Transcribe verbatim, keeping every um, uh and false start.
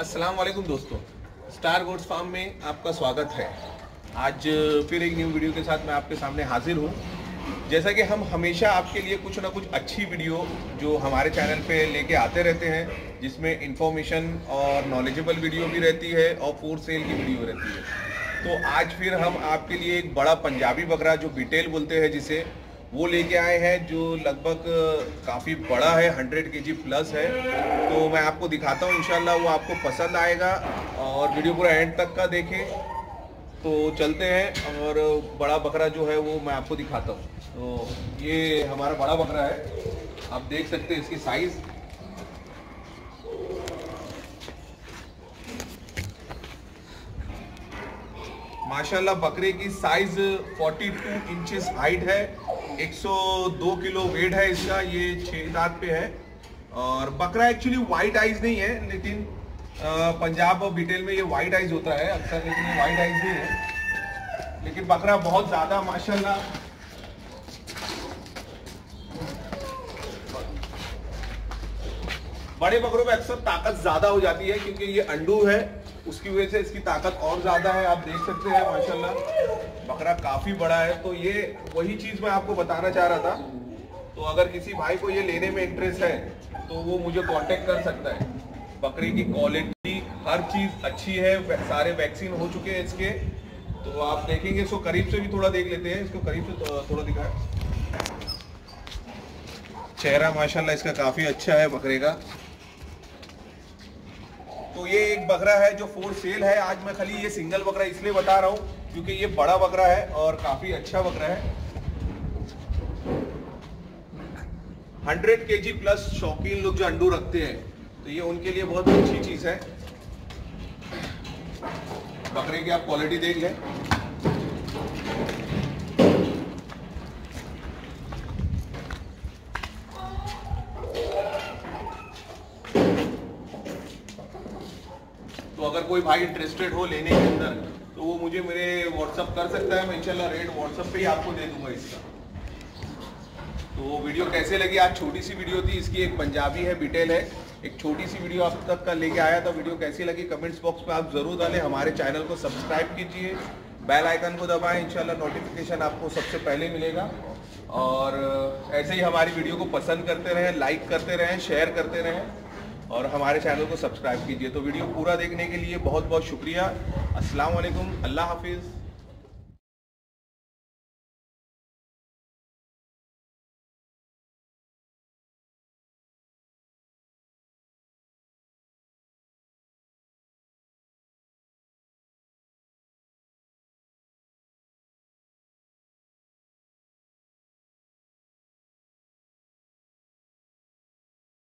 अस्सलाम वालेकुम दोस्तों, स्टार गोट्स फार्म में आपका स्वागत है। आज फिर एक न्यू वीडियो के साथ मैं आपके सामने हाजिर हूँ। जैसा कि हम हमेशा आपके लिए कुछ ना कुछ अच्छी वीडियो जो हमारे चैनल पे लेके आते रहते हैं, जिसमें इंफॉर्मेशन और नॉलेजेबल वीडियो भी रहती है और फूड सेल की वीडियो रहती है। तो आज फिर हम आपके लिए एक बड़ा पंजाबी बकरा जो बीटेल बोलते हैं जिसे, वो लेके आए हैं, जो लगभग काफ़ी बड़ा है, हंड्रेड के जी प्लस है। तो मैं आपको दिखाता हूँ, इंशाल्लाह वो आपको पसंद आएगा और वीडियो पूरा एंड तक का देखें। तो चलते हैं और बड़ा बकरा जो है वो मैं आपको दिखाता हूँ। तो ये हमारा बड़ा बकरा है, आप देख सकते हैं इसकी साइज़। माशाल्लाह बकरे की साइज बयालीस इंचेस हाइट है, एक सौ दो किलो वेट है इसका, ये छह दांत पे है। और बकरा एक्चुअली वाइट आइज नहीं है, लेकिन पंजाब और बीटेल में ये वाइट आइज होता है अक्सर, लेकिन ये वाइट आइज नहीं है। लेकिन बकरा बहुत ज्यादा माशाल्लाह बड़े बकरों में अक्सर ताकत ज्यादा हो जाती है, क्योंकि ये अंडू है, उसकी वजह से इसकी ताकत और ज्यादा है। आप देख सकते हैं माशाल्लाह बकरा काफी बड़ा है। तो ये वही चीज मैं आपको बताना चाह रहा था। तो अगर किसी भाई को ये लेने में इंटरेस्ट है तो वो मुझे कांटेक्ट कर सकता है। बकरी की क्वालिटी हर चीज अच्छी है, सारे वैक्सीन हो चुके हैं इसके। तो आप देखेंगे, इसको करीब से भी थोड़ा देख लेते हैं, इसको करीब से थोड़ा दिखाएं। चेहरा माशाल्लाह इसका काफी अच्छा है बकरे का। तो ये एक बकरा है जो फोर सेल है। आज मैं खाली ये सिंगल बकरा इसलिए बता रहा हूँ क्योंकि ये बड़ा बकरा है और काफी अच्छा बकरा है। हंड्रेड के जी प्लस शौकीन लोग जो अंडू रखते हैं, तो ये उनके लिए बहुत अच्छी चीज है। बकरे की आप क्वालिटी देख लें। तो अगर कोई भाई इंटरेस्टेड हो लेने के अंदर, तो वो मुझे मेरे व्हाट्सअप कर सकता है। मैं इंशाल्लाह रेट व्हाट्सअप पे ही आपको दे दूंगा इसका। तो वीडियो कैसे लगी? आज छोटी सी वीडियो थी इसकी, एक पंजाबी है, बीटेल है, एक छोटी सी वीडियो आप तक का लेके आया था। वीडियो कैसी लगी कमेंट्स बॉक्स में आप जरूर डालें। हमारे चैनल को सब्सक्राइब कीजिए, बेल आइकन को दबाएं, इंशाल्लाह नोटिफिकेशन आपको सबसे पहले मिलेगा। और ऐसे ही हमारी वीडियो को पसंद करते रहें, लाइक करते रहें, शेयर करते रहें और हमारे चैनल को सब्सक्राइब कीजिए। तो वीडियो पूरा देखने के लिए बहुत बहुत शुक्रिया। अस्सलाम वालेकुम, अल्लाह हाफिज़।